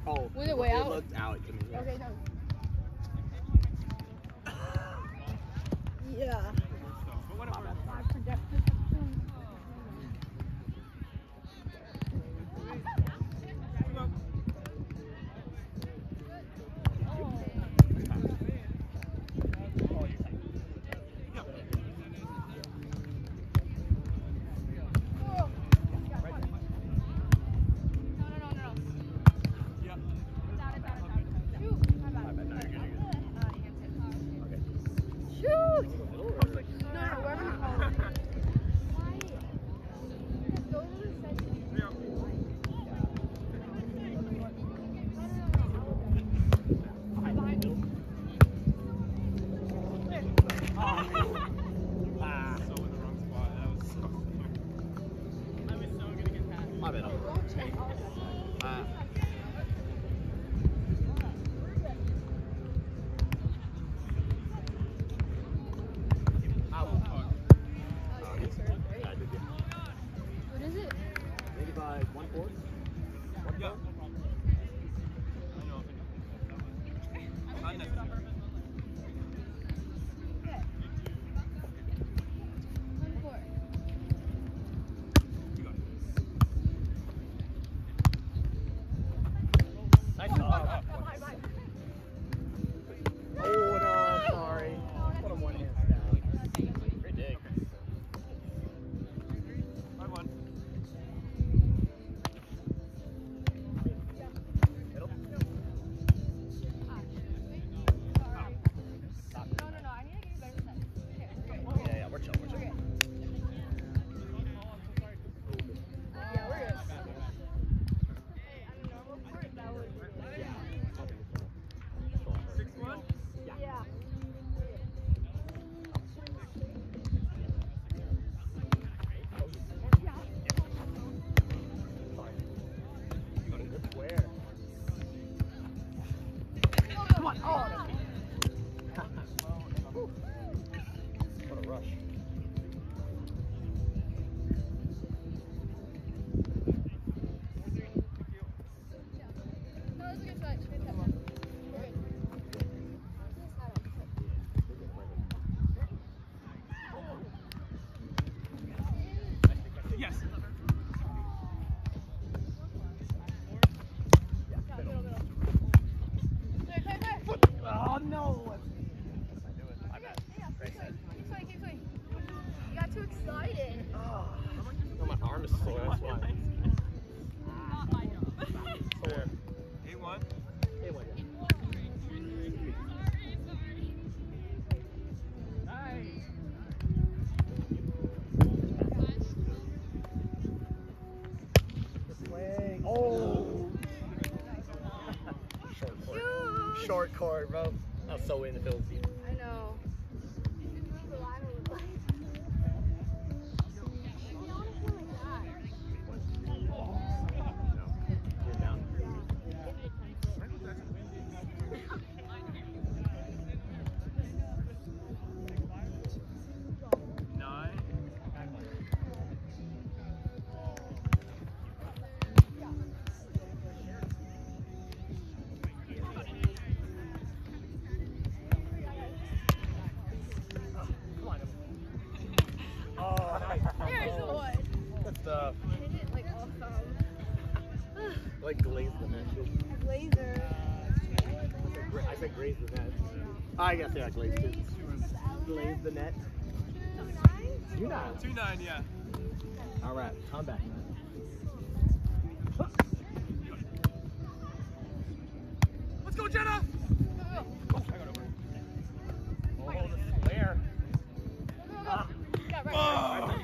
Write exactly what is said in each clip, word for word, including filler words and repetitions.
Oh. Was it way it out? looked out to me. Yeah. Okay, no. Yeah. My projector. Short court, bro. I was so in the Philippines. I know. Like glaze the net. Glazer. I said graze the net. I guess yeah, glaze too. Glaze the net. Two nine. Two nine, yeah. All right, come back. Let's go, Jenna. Where? Ah. Yeah, right. Oh.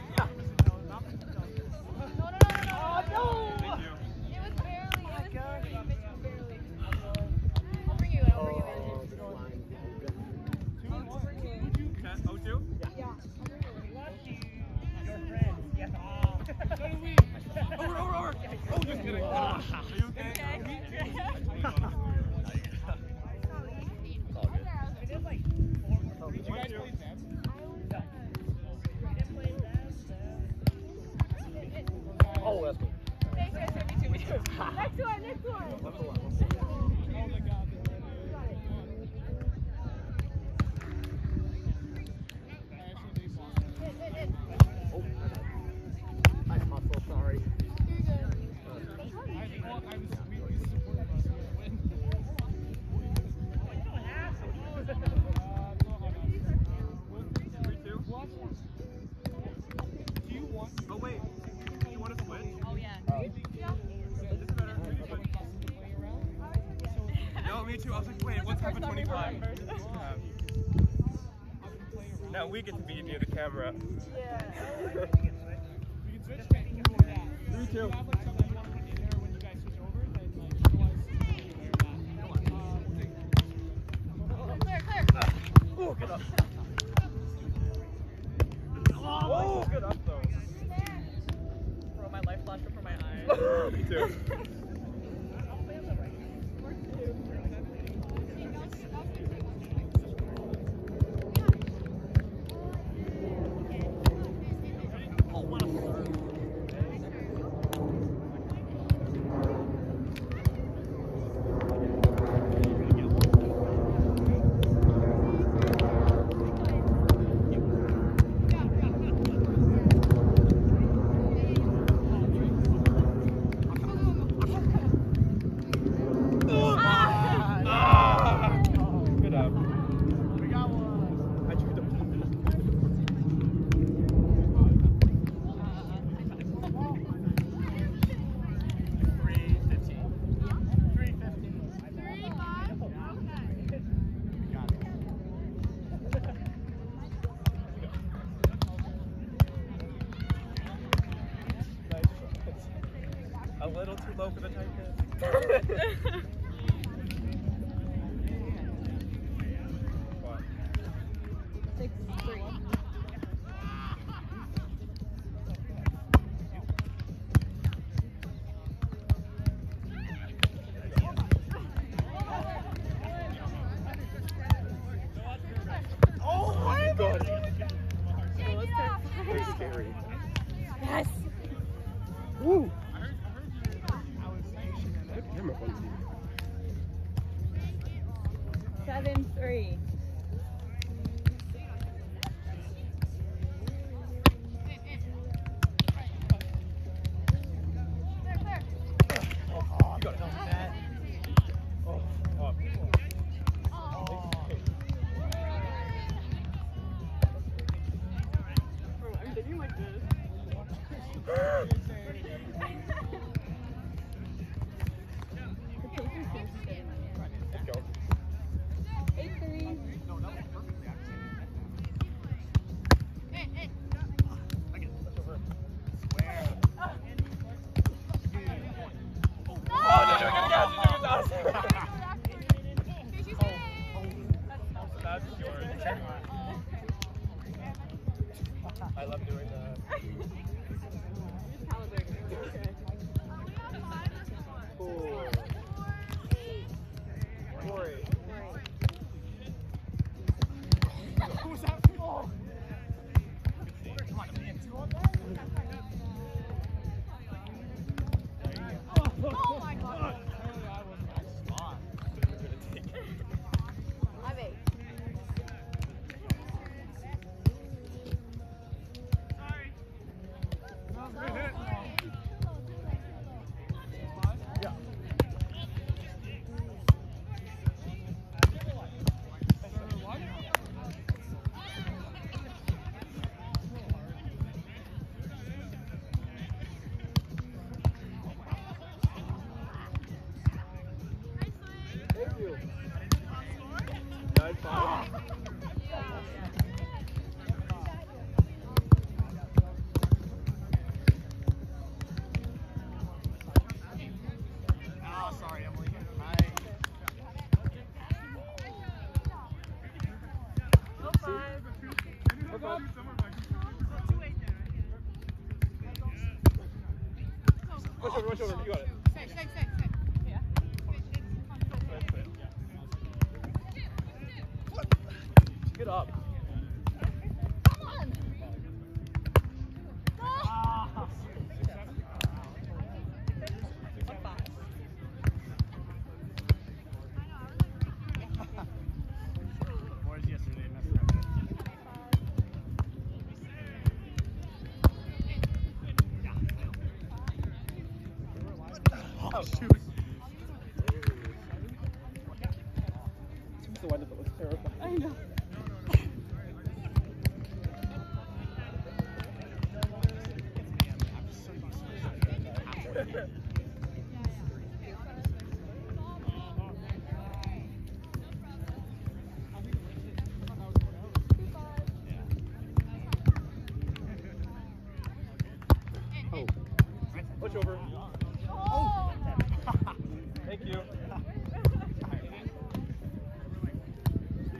twenty-eight, one's coming twenty-five. Um, now we get to be near the camera. Yeah. Three, two. Clear, clear. Oh, good up. Oh, good up though. Bro, my life flashed before my eyes. Me too. Good up. We got one. I tripped up. three fifteen. three fifteen. Three, five. Okay. We got it. A little too low for the tight end. What? Six, three. Oh my god. Very scary. Yes. Woo. Good camera quality. Seven, three. You got it. Oh, oh. Bro, I'm thinking like this. Let's go. Eight, three. Oh, no, no, no, no, no, no, no. That's yours. I love doing that. Four. Four, eight. Who was that? Oh. Oh my god. Five, eight. Yeah. Thank you. Nine five. Oh, sorry, Emily. I... Oh, five. Four, five. Watch over, watch over. You got it. Six, six, six, six. Yeah. Get up. Come on. Ah. Boys yesterday messed up. Oh, shoot. The one that was terrible. I know.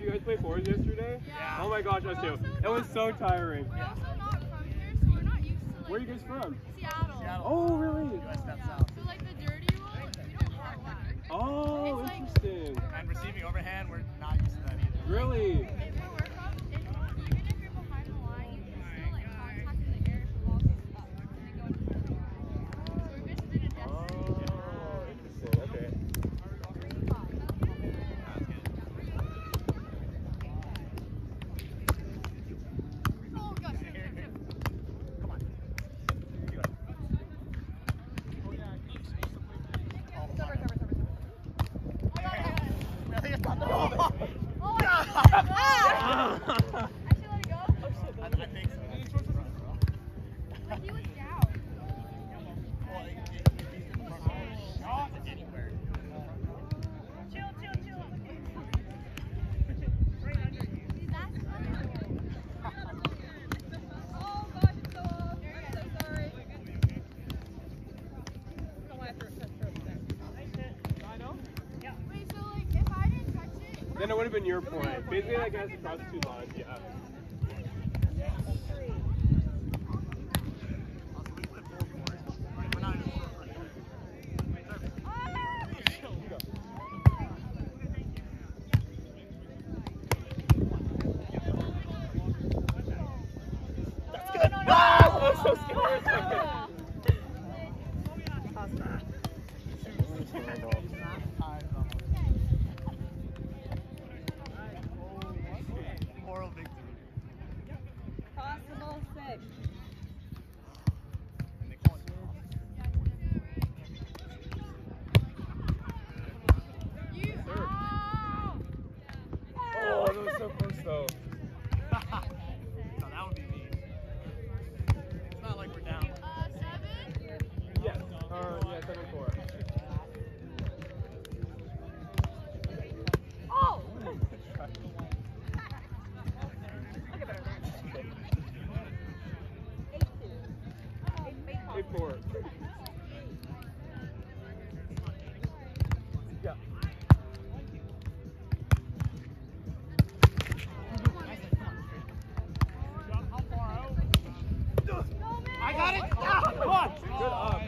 you guys play fours yesterday? Yeah. Oh my gosh, us too. It was so tiring. We're also not from here, so we're not used to like. Where are you guys from? Seattle. Seattle. Oh, really? U S down Yeah. south. So like the dirty roll, we don't have that. Oh, It's like- interesting. And receiving overhand, we're not used to that either. Really? If where we're from, if, even if you're behind the line, you can still like contact in the air if the ball goes up and then go into the line. So we've just been adjusting. Oh, interesting. Okay. Oh gosh, good, good, good. Come on. You got it. Cover, cover, cover, cover. Oh, yeah, yeah, yeah. I think it's on the Oh, Yeah. ah! Actually, let it go. I, I think so. Like he was down. Well, it- it- it beats the front row. Shot anywhere. Chill, chill, chill. He's asking. Oh gosh, it's so off. I'm so sorry. Wait, so like if I didn't touch it, Then it would have been your point. Basically, I guess across two lines, yeah. Also, we put four fours. We're not even four fours. That's good. no, no. Ah, I was so scared. Moral victory. Possible six. And they call it You. Oh. Oh, that was so close though. No, that would be mean. It's not like we're down. Uh, seven. Yes. Uh, yeah, seven four. Oh. Eight four. Yeah. I got it. Ah, come on. Good up.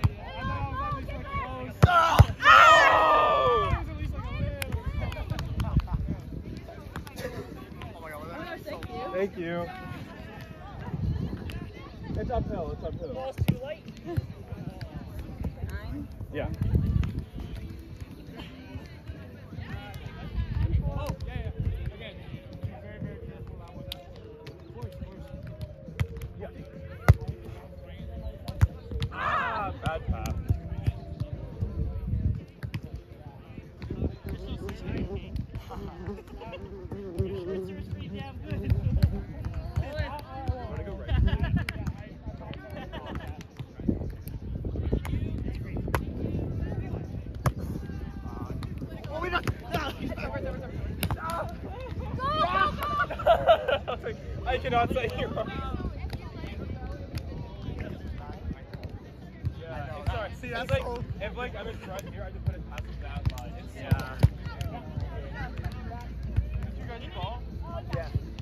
Oh my god, was that so Thank you. It's uphill. It's uphill. Ball's too light. Nine. Yeah. Oh, yeah, yeah. Again, be very, very careful about what that. Voice, voice. Yeah. Ah, bad pass. Wanna go right? Oh, we not. I was like, I cannot say you wrong. Yeah, it's sorry. See, It's that's like, so- if like I'm in front here, I just put it past that line. It's Yeah. Did you guys call? Yeah.